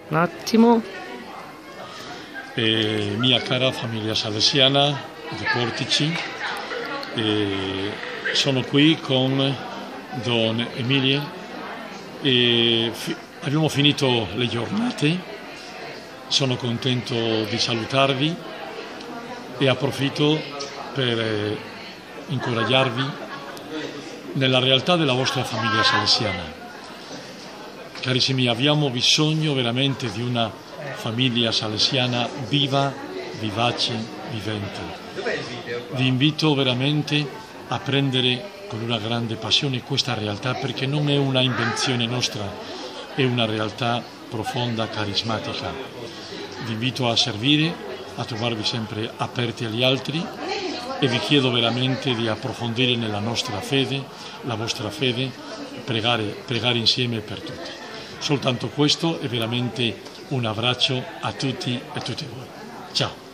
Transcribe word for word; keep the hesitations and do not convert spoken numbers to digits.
Un attimo. E mia cara famiglia salesiana di Portici, e sono qui con Don Emilie e fi- abbiamo finito le giornate, sono contento di salutarvi e approfitto per eh, incoraggiarvi nella realtà della vostra famiglia salesiana. Carissimi, abbiamo bisogno veramente di una famiglia salesiana viva, vivace, vivente. Vi invito veramente a prendere con una grande passione questa realtà, perché non è una invenzione nostra, è una realtà profonda, carismatica. Vi invito a servire, a trovarvi sempre aperti agli altri e vi chiedo veramente di approfondire nella nostra fede, la vostra fede, pregare, pregare insieme per tutti. Soltanto questo è veramente un abbraccio a tutti e a tutte voi. Ciao!